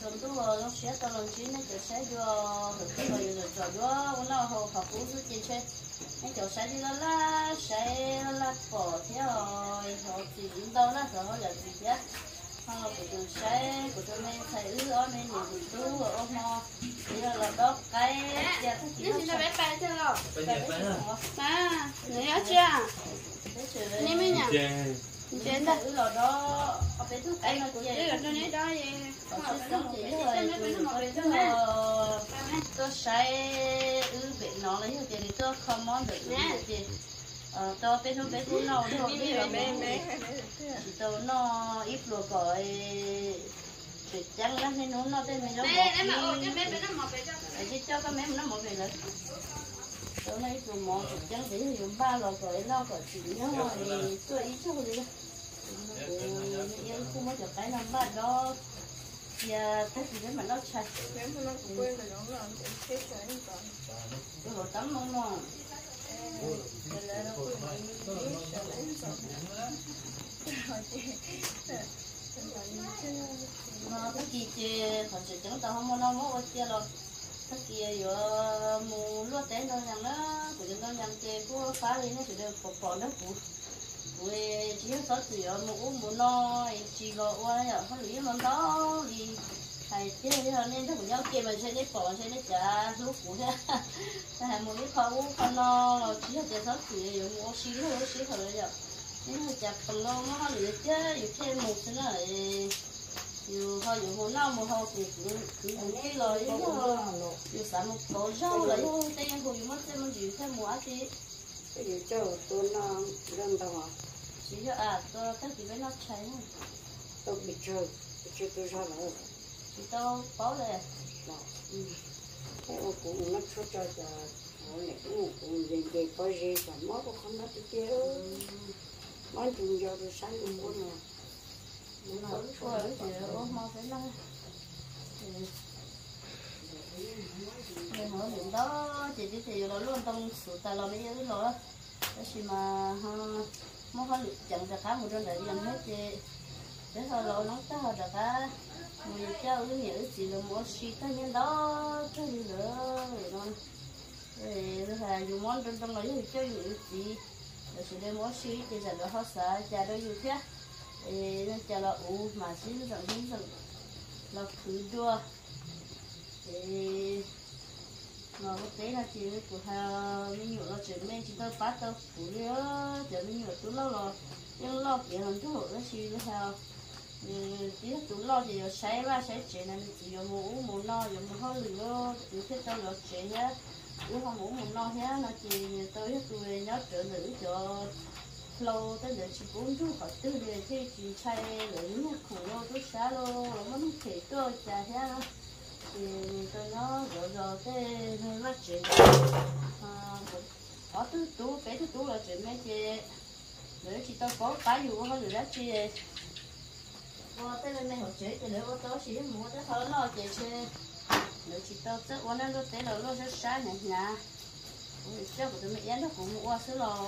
chúng tôi nó sẽ tao lần chín nó sẽ cho được cái rồi rồi đó nó họ học cũ thứ gì chơi nó chỗ sẽ đi là bỏ theo họ chỉ đến đâu đó rồi họ là gì chứ họ của tôi sẽ của tôi mình thấy ở bên nhiều thứ ở họ bây giờ là đó cái giờ cái gì nó bé bé chưa rồi bé à người ở chưa nên mấy nhỉ trên đó là đó ở bên thứ cái nó cũng vậy là nó nói đó vậy ở trên đó chỉ tôi sẽ bị nó lấy cái gì tôi không món được nè chị tôi bên thứ nó thôi biết là chỉ tôi nó ít rồi gọi chỉ chẳng lắm nên nó tên mình nó một cái cho cái mấy nó một về nữa tôi nói tôi một chẳng chỉ dùng ba lò gọi nó gọi chỉ nhớ rồi tôi ý cho gì đó không có được cái năm ba đó giờ cái gì đó mà nó sạch nếu mà nó quên rồi nó làm cái chết rồi tôi bảo tắm không mà mà cái gì chứ còn chỉ chúng ta không muốn mua kia rồi cái kia vừa mua lúa tén đâu nhằng đó của chúng ta nhằng chơi của phá đi nó chỉ được bỏ nó phụ về chỉ có chỉ ở một nó chỉ có qua nhở không lý mà đó thì thầy chứ nên nó cũng nhau kia mà chơi đấy bỏ chơi đấy chả lúc phụ thế thầy một cái khâu con nó chỉ có chơi sót chỉ dùng mua xí thôi vậy nên là chặt phần nó lửa chứ dù thêm một cái này dù thôi dù hôm nào một hôm thì cứ cái lời đó dù sản một bộ rau là tên hồi mất thêm một gì thêm một cái cái gì cho tôi nó lên đâu à chỉ cho tôi cái gì với nó cháy tôi bị chơi tôi ra rồi chỉ tôi cóเลย cái ô cũng nó cho hồi này cũng về có gì cả mót cũng không nói cái món chung do tôi sáng tôi muốn nè nó rồi thì mau phải lo hỏi chuyện đó thì nó luôn trong sự tài lo bây giờ cái lo cái gì mà muốn họ chặn ra khá một trong đại diện hết thì để họ lo nó tới họ được á người cháu cái nghĩa gì là muốn suy tới những đó cái gì nữa nó là dùng món trong nói thì chơi gì rồi sẽ đem món suy thì giờ nó họ sợ cha đó như thế nó cha là mà xin rằng là cứ đua thì mà có tế là chỉ của mình nhiều là chuyện mình chỉ tao bắt tao phụ nữa giờ mình nhiều tú lâu rồi nhưng lo kiện hơn chú hộ nó xí nữa sao chỉ tú lo thì giờ sẽ chuyện này chỉ giờ mua no giờ mua hơi lửa chỉ thích tao lo chuyện nhá cũng không mua no nhá nó chỉ tôi hết tôi nhớ trợ nữ cho lâu tới giờ chỉ bốn chú họ tư đề thì chỉ chạy lửa khủng lô tôi xá lô nó muốn thể tôi chả thế đó thì tôi nó rồi cái nó chuyện có thứ tú cái thứ tú là chuyện mấy chị nếu chị tôi có cái gì cũng không được đó chị qua tới bên này học chế thì nếu có tôi chỉ mua tới thôi lo chị chơi nếu chị tôi tới qua nó tới là nó sẽ sáng nhẹ nhàng cho của tôi mẹ nó cũng mua sữa lò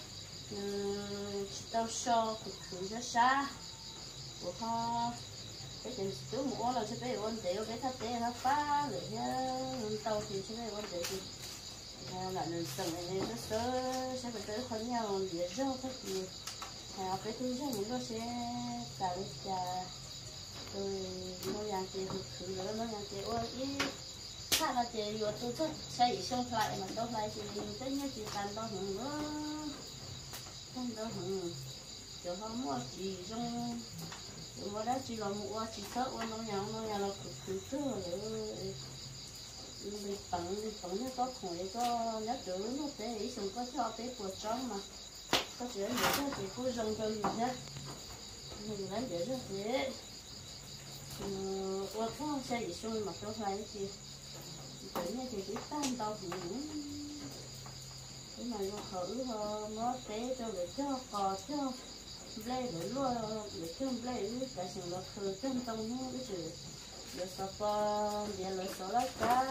chị tôi so cũng sẽ sáng của họ cái chuyện chú mua là sẽ phải ổn định cái thắt tế nó phá rồi nhá tàu thì sẽ phải ổn định thì là nên từng này nó sẽ phải tới khẩn nhau để rau các gì cái thứ rau mình nó sẽ tạo ra rồi nó làm gì thực nữa nó làm gì ôi ý khác là chị vừa tôi thích xây xong lại mà tôi lại thì tất nhiên chỉ cần tôi hưởng nữa không tôi hưởng rồi không mua gì trong mua đó chỉ là mua chỉ sợ nó nhà là cực rồi bị bận nó có khỏe có nhớ chữ nó để ý xong có cho cái cuộc sống mà có chuyện để cho chị cô rong cho gì hết mình lấy để cho dễ qua có xe gì xui mà tôi phải chị tự nhiên thì chỉ tan đâu thì cái này nó thử nó té cho để cho cò cho lê để luôn để cho lê cái sự là khơi trong nó cái sự để sao con để lấy số lá cá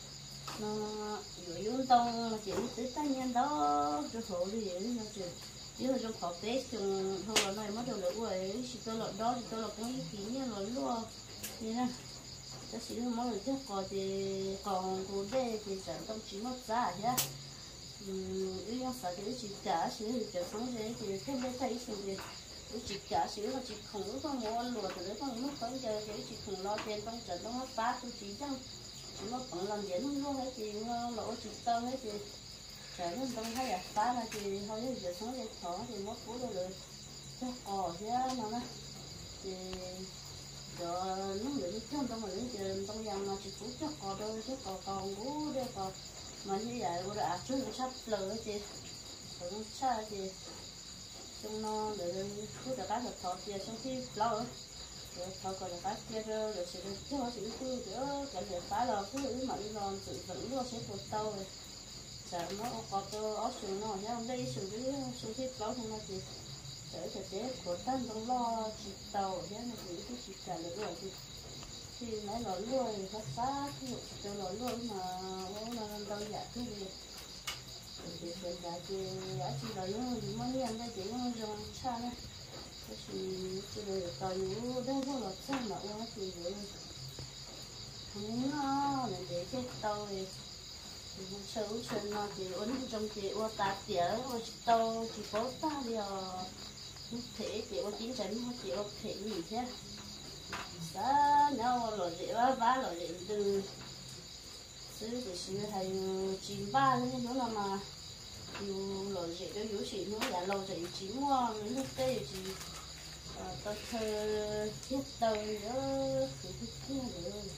nó dưới tông chỉ tới tay nhân đó cho số gì vậy nó chứ chứ trong khó bé trong không là này mất đầu là uầy chỉ tôi là đó thì tôi là cũng ý kiến như là luôn như thế ta chỉ không mất được chứ còn của đây thì chẳng tâm trí mất giá nhá ý yang sợ thì chỉ cả chỉ thì chẳng sống thế thì thêm đây thấy sự gì chỉ cả chỉ là chỉ không có mua lúa thì không mất phải giờ thì chỉ không lo tiền trong trận trong mất phát tôi chỉ chẳng chỉ mất bằng làm gì không lo hết thì lỗ chỉ tao hết thì chả nên trong thấy à phá là thì thôi giờ sống để thở thì mất cú rồi chắc thế mà thì giờ nó người trong trong mà đến giờ trong nhà mà chỉ cú chắc đâu chắc còn cú đây còn mà như vậy tôi đã chú nó sắp lờ thì nó xa thì trong nó để cứ đã cá thọ thì trong khi lâu rồi thọ còn là cá kia rồi sẽ được cho sự cứ nữa cái việc phá là cứ mà đi làm tự vẫn luôn sẽ một tàu rồi sợ nó có cơ ớt sườn nó nhá đây sườn cái sườn khi lâu thì nó thì để thực tế của tân trong lo chỉ tàu nhá nó chỉ cứ chỉ cả được rồi thì nói nói luôn thì phát phát cho nói luôn mà nó đâu giả cái gì thì hiện tại thì giá trị đó những món ăn đây chỉ nó dùng xa này thì chỉ được tàu những đây có là xa mà nó thì không nó để cái tàu thì sâu chân nó thì uốn trong thì uốn tạt tỉa uốn tàu chỉ có ta đi thể thì uốn chín chắn nó chỉ uốn thể gì thế đó nhau rồi dễ vá rồi dễ từ xứ thì xứ hay chín ba nên nó là mà nhiều rồi dễ đó yếu xịn nó là lâu dễ chín hoa những lúc tây thì tôi thơ thiết tàu nữa thì thiết kia rồi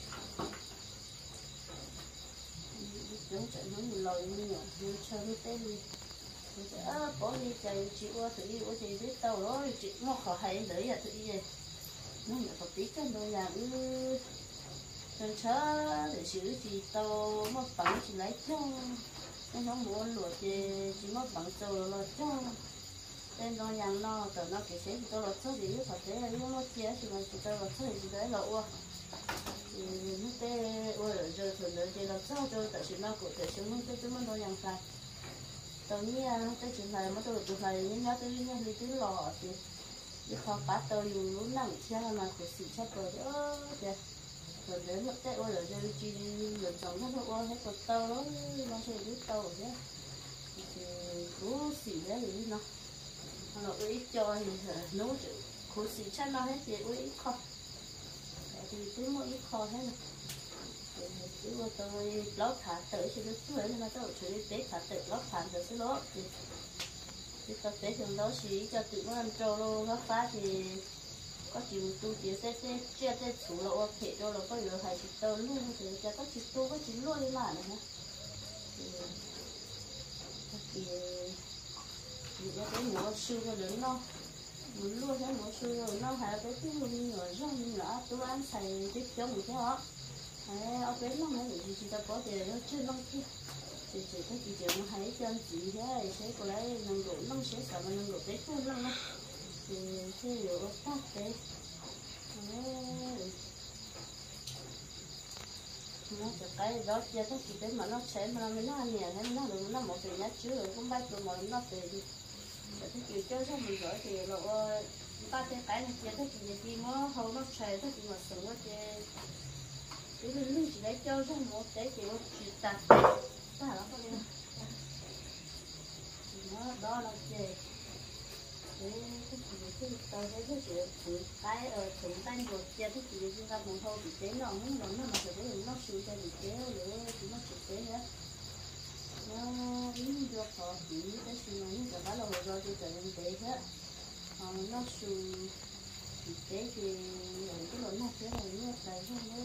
giống trận nó nhiều lời như nhỏ như chơi lúc tây thì bỏ đi chạy chị qua thử đi qua chị biết tàu đó chị nó khó hay để là thử đi về nó nhận một tí cái đôi là chân chớ để xử thì tàu mất bằng chỉ lấy chung nên nó muốn lụa thì chỉ mất bằng tàu là chung tên đôi yang nó tàu nó cái xe thì tàu là số gì thật thế là nó mất chia thì mình chỉ tàu là số gì đấy là ua thì nó tê ua rồi rồi thường rồi thì là số rồi tại vì nó của tại chúng nó tới chúng nó đôi yang phải tàu nhia nó tới chuyện này mất tàu chuyện này nhớ tới nhớ đi tới lò thì đi khó bắt tàu dùng lúc nào chia mà của sự chấp rồi đó kìa rồi đến lúc tết ôi rồi chi lần sống nó ôi hết một tàu đó nó sẽ biết tàu chứ thì cứ xỉ đấy thì nó ít cho thì nấu chữ cứ xỉ chắc nó hết thì ít kho thì cứ mỗi ít kho hết này chứ mà tôi lót thả tới thì nó cứ mà tôi xử lý tế thả tới lót thả tới cái lót thì tập tế thường đó chỉ cho tự nó ăn trâu luôn nó phá thì có chịu tu chỉ sẽ chia sẽ chủ là ok cho là có nhiều hay chỉ tao luôn thì cho có chịu tu có chịu luôn đi mà này thì nó cái mùa xuân nó đến nó muốn luôn cái mùa xuân rồi nó hay cái thứ luôn rồi rong nữa tôi ăn xài tiếp cho một cái họ ở bên nó mới được chỉ ta có thể nó chưa long kia thì chỉ có chỉ nó hay cho chị thế sẽ có lấy nâng độ nó sẽ sợ mà nâng độ cái phương lắm thì thế rồi phát đấy nó chụp cái đó chia thức thì mà nó sẽ mà nó ăn nhẹ nó được nó một thời nhát chứa rồi cũng bắt được mà nó về đi cái kiểu chơi xong mình rồi thì rồi ba cái này chia thức thì gì nó hầu nó xài thức mà sừng nó chơi cái lưng chỉ lấy chơi xong một cái kiểu chỉ tạt ta nó có đi nó đó là chơi cái tao thấy cái chuyện thử tay thử tay rồi chia cái chuyện chúng ta muốn thôi bị chế nó không nó mà phải cái nó sưu cho bị chế nữa thì nó trực tế nữa nó đứng vô họ chỉ cái chuyện này nó cả là hồi rồi thì trở nên tế hết nó sưu bị chế thì cái lỗi nó chế này nó tại sao nó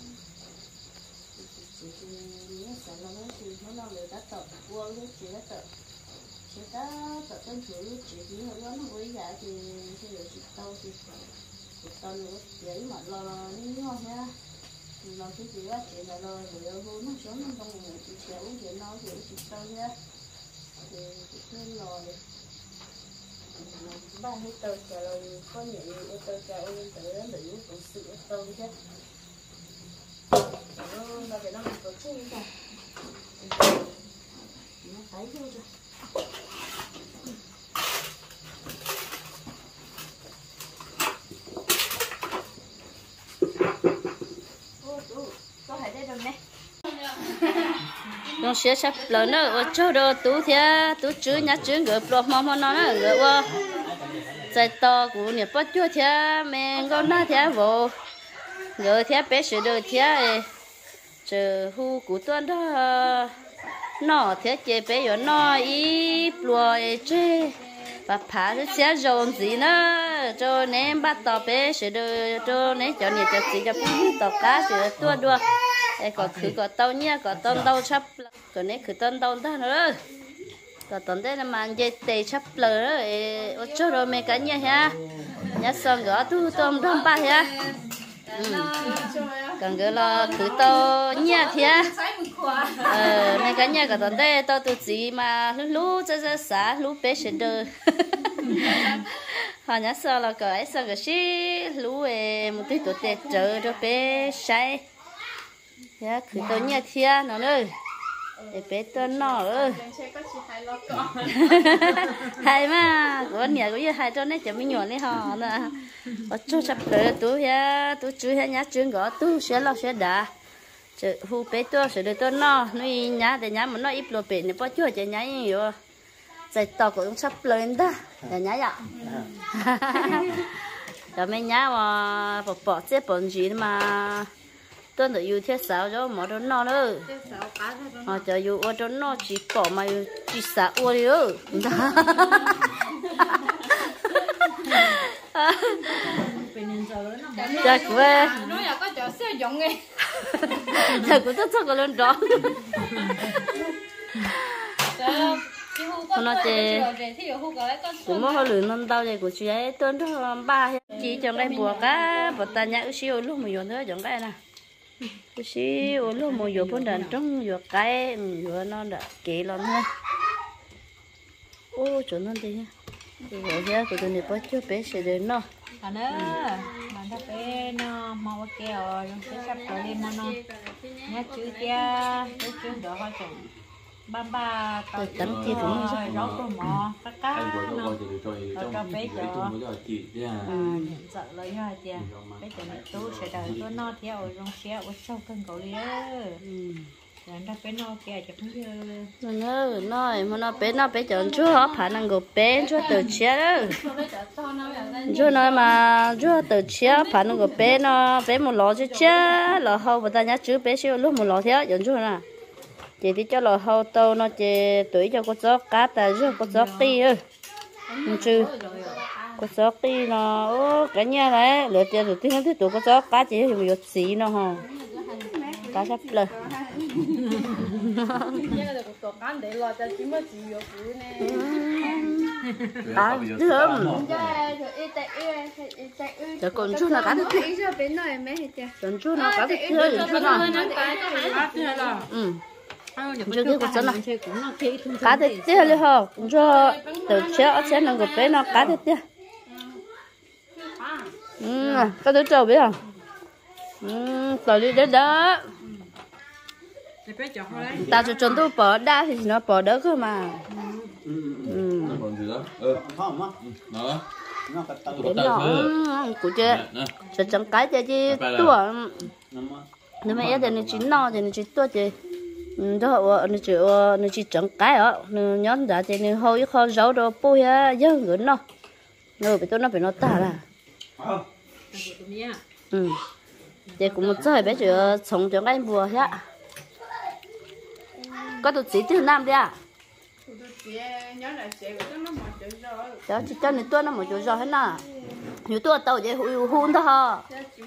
chỉ nó sợ là nó thì nó người ta tập qua cái chuyện đó tập chị ta tập tên thử chị chỉ hơi lớn với giá thì sẽ được chị tao nữa vậy mà lo ngon ha lo cái gì á chị là lo rồi luôn nó xuống nó không ngủ chị sẽ uống chuyện nó thì chị tao nhá thì chị cứ lo ba hết tao trả lời có nhận tao trả lời tới lưỡi của sự tao chứ nó phải nó có chơi cả nó thấy chưa trong xe sắp lớn nữa ở chỗ đó tú thế tú chữ nhá chữ người pro mò nó người qua chạy to của nhà bắt chúa thế mình con nó thế vô người thế bé sửa đời thế chờ hu của tuần đó nó thế chế bé rồi nó ít lùa chế bà phá cái xe rồn gì nữa cho nên bắt tàu bé sửa đời cho nên cho nhiều cho gì cho tàu cá sửa tua đua đây còn khử còn tàu nhá còn tàu tàu sắp còn nên khử tàu ta nữa còn tàu đây là màn dây tê sắp lờ đó ở chỗ rồi mấy cái nhá ha nhá xong gõ tu tôm tôm ba ha còn cái là khử tàu nhá thì mấy cái nhá còn tàu đây tàu tu gì mà lú cho xả lú bé sửa đời họ nhá xong là cái xong cái xí lú một tí tổ tê chờ cho bé say ya khử tao nhẹ thia nó nữa để bé tao nó ơi hay mà con nhà cũng như hay cho nên chẳng mới nhọn đấy họ nè ở chỗ sắp tới tú ya tú chú ya nhá chuyên gõ tú sẽ lo sẽ đá chứ hu bé tao sẽ được tao nó nuôi nhá để nhá mà nó ít lo bé này bao chúa chỉ nhá nhiều chạy tàu cũng sắp lên đó để nhá vậy rồi mấy nhá mà bỏ chết bọn gì mà tôi tự yêu thiết sao cho mọi đứa nó nữa mà chờ yêu ở đó nó chỉ bỏ mà chỉ xả ô đi ư trời quê nó là có chỗ sử dụng nghe trời cũng rất là lớn đó nó chơi cũng mất hơi lười non tao vậy của chị ấy tôi đó ba chị trong đây bùa cá bùa ta nhã siêu lúc mà dùng nữa giống cái nè siêu lúc mà dùng bốn đàn trong dùng cái dùng nó đã kỹ lắm ha ô chỗ nó đi rồi giờ của tôi này bắt cho bé sẽ đến nó à nữa mà ta bé nó mau kêu rồi cái sắp tới lên nó nhá chữ kia chữ đó hoa chồng băm ba tấm kia cũng rồi rau củ mò cá nó cho bé cho nhận sợ lấy ra tiền bé cho mẹ tú sẽ đợi tôi no theo trong xe ở sau cân cậu đi rồi nó bé no kia chứ không chưa nó nói mà nó bé chọn chú họ phải năng gộp bé chú từ chia đó chú nói mà chú từ chia phải năng gộp bé nó bé một lọ chú chia lọ hậu và ta nhớ chú bé siêu lúc một lọ theo chọn chú nè chị thì cho lò hậu tàu nó chị tuổi cho có gió cá ta chứ có gió ti ơi chứ có gió ti nó cái nhà đấy lựa tiền được tiếng thứ tuổi có gió cá chị dùng được xí nó hả cá sắp lời cá thơm giờ còn chút là cá thơm còn chút là cá thơm chưa cái cuộc sống này cá thịt tíaเลยhả cũng cho từ chéo chéo nó gộp bé nó cá thịt tía có đứa trâu biết không tao đi đến đó tao cho chúng tôi bỏ đá thì nó bỏ đỡ cơ mà đến đó của chơi sẽ chẳng cái chơi chứ tua nếu mà em thì nó chín no thì nó chín tua chơi đó nó chỉ trắng cái đó nó nhón ra thì nó hơi khó rau đồ bôi á dơ ngửa nó nó bị tôi nó phải nó tả là thì cũng một trời bé chưa sống cho anh bùa hết có tụt chỉ từ nam đi à đó chỉ cho nên tôi nó một chỗ rồi hết nè nếu tôi tàu vậy hun thôi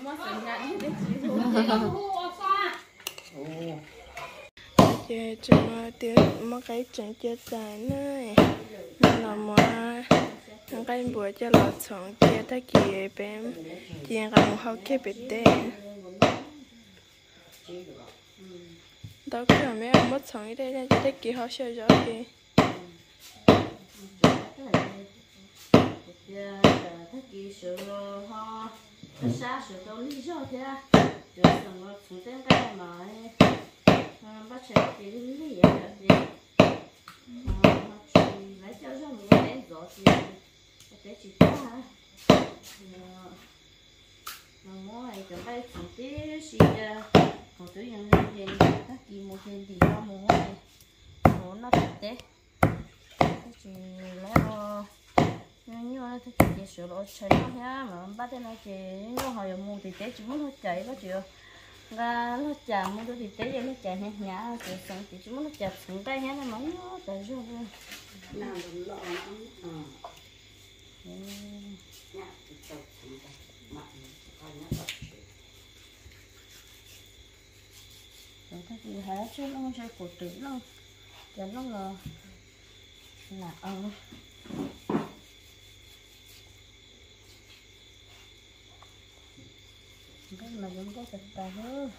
chơi cho mà tiếc mà cái chuyện chơi dài này nên là mà thằng cái buổi cho lọt sống chơi ta kia bên chơi cái một học kia bị tệ đó cái là mấy ông mất sống đây nên chơi kia họ chơi rõ kì xa sự đâu lý do thế rồi xong rồi chúng ta cái mà bắt chẹt thì lý vậy thì lấy cho mình lấy rõ thì cái chỉ ta nó mỗi cái chúng ta chúng ta chỉ một thứ những cái gì các kỳ một gì thì nó muốn nó thực tế cái gì lấy nhưng nó thực tế sửa lỗi chơi nó nhá mà bắt đến nó chỉ nó hỏi mua thì tế chỉ muốn nó chạy nó chịu ra nó chạm mua thì tế giờ nó chạy nhẹ nhã thì xong thì chỉ muốn nó chạm xuống tay nhá nó mắng nó chạy rồi nào đừng lo nhá thì tôi xuống tay mặt coi nó thật rồi cái gì hả chứ nó chơi cổ tử nó cho nó là cái mà giống cái thịt bò hơn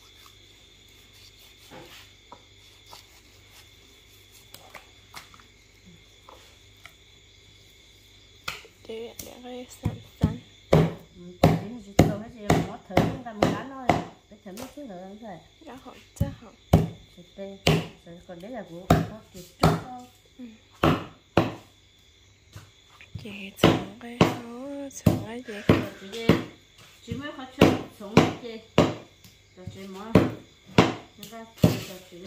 để cái xanh cái gì tôi cái gì nó thử chúng ta mình bán thôi cái thử mấy thứ nữa không phải đã học chắc học rồi còn đấy là của nó chỉ chút thôi chị trồng cái hố trồng cái gì chỉ mới phát triển sống gì rồi chỉ mà người ta rồi chỉ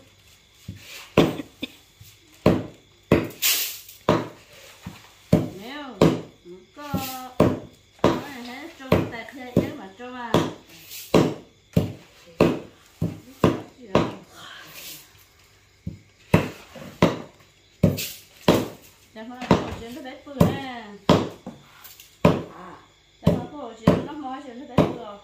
nếu có nói hết trong tài thế yếu mà cho mà chẳng phải là chuyện nó bé bự nè chẳng phải là chuyện nó nói chuyện nó bé bự rồi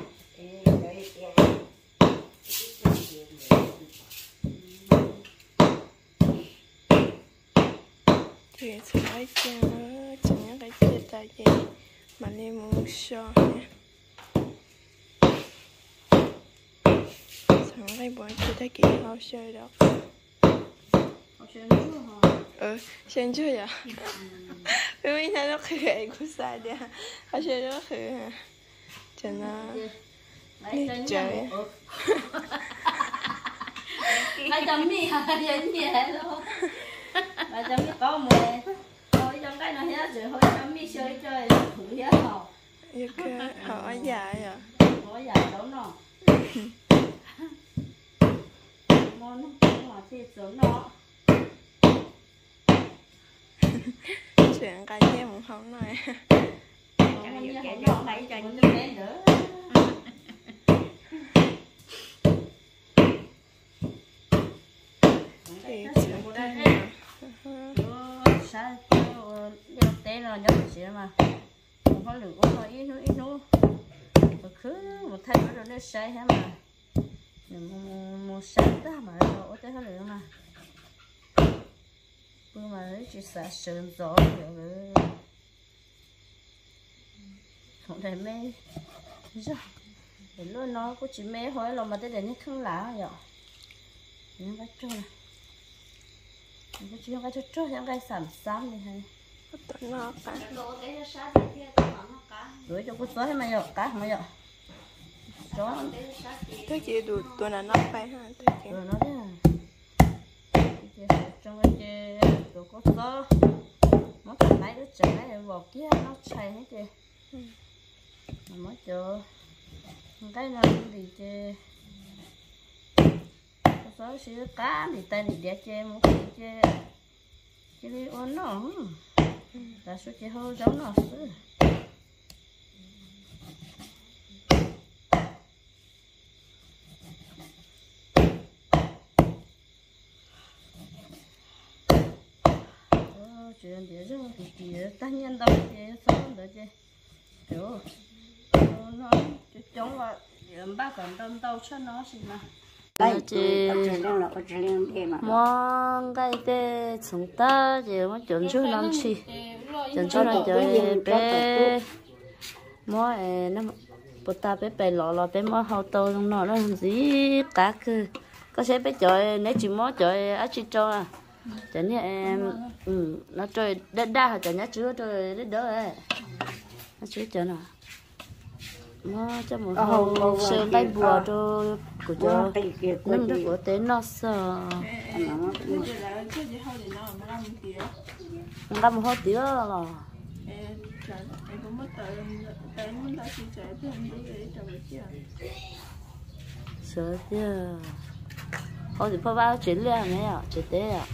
thì trồng cái chân trồng cái chân tại vì mà nên muốn cho nè trồng cái bọn chị thấy kỹ hao chơi đó xem chưa vậy vì mình thấy nó khỏe cũng sai đi hao chơi nó khỏe cho nó đi chơi hai trăm mi hả vậy nhỉ luôn hai trăm mi có mẹ thôi trong cái này hết rồi thôi trăm mi chơi thử hết rồi như cái họ dài à họ dài đâu nó ngon mà thì sướng nó chuyện cái gì cũng không nói cái gì không nói này cho những cái nữa thì chuyện cái nào sao đeo té rồi nhớ chị mà không có lửa nó ít nó cứ một thay nó nó say hết mà một sáng đó mà nó tới hết lửa mà nhưng mà nó chỉ sợ sườn gió rồi không thể mê rồi để luôn nó cũng chỉ mê thôi là mà tới đến không lá rồi những cái trôi này cái chuyện cái trôi những cái sản xám này hay tụi nó cả đuổi cho cô xóa mà rồi cá mà rồi chó thế chị tụi nó phải ha rồi nó thế trong cái đồ có xóa nó thằng này nó chạy này vào kia nó chạy hết kìa mà mới chờ cái nào thì chơi có xí cá thì tay thì để chơi một cái chơi đi ôn nó là số chơi hơi giống nó xứ chuyện để cho thì tất nhiên đâu thì sống được chứ kiểu nó chống là điểm ba phần tâm đâu cho nó gì mà đây chị mong cái tê chúng ta chỉ muốn chuẩn chút lắm chị chuẩn chút là cho bé mua nó bột ta bé lọ bé mua hậu tàu trong nó làm gì cả cứ có sẽ bé chơi nếu chỉ mua chơi á chị cho à chẳng như em nó chơi đa chẳng nhá chưa chơi đến đỡ ấy nó chưa chơi nào nó cho một hồ sơn tay bùa cho của cho nâng được của tế nó sợ nó một hồ tía rồi sợ chứ họ thì phải vào chuyện liền này à chuyện thế à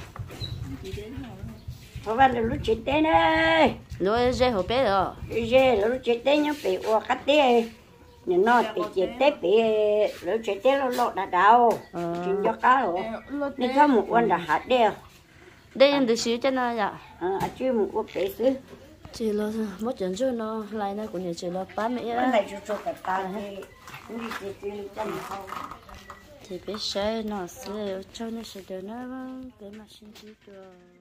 phải vào lúc chuyện thế này nói dễ họ biết rồi dễ lúc chuyện thế nhá bị qua cắt thế nhưng nó bị chuyện thế bị lúc chuyện thế nó lọt đã đau chuyện cho cá rồi nên có một con đã hạt đeo đây em được xíu cho nó dạ chứ một con bé xứ chỉ là mất chuyện cho nó lại nó cũng chỉ là ba mẹ cái này cho cả ta thì biết sai nó sẽ cho nó sẽ được nó để mà xin chỉ cho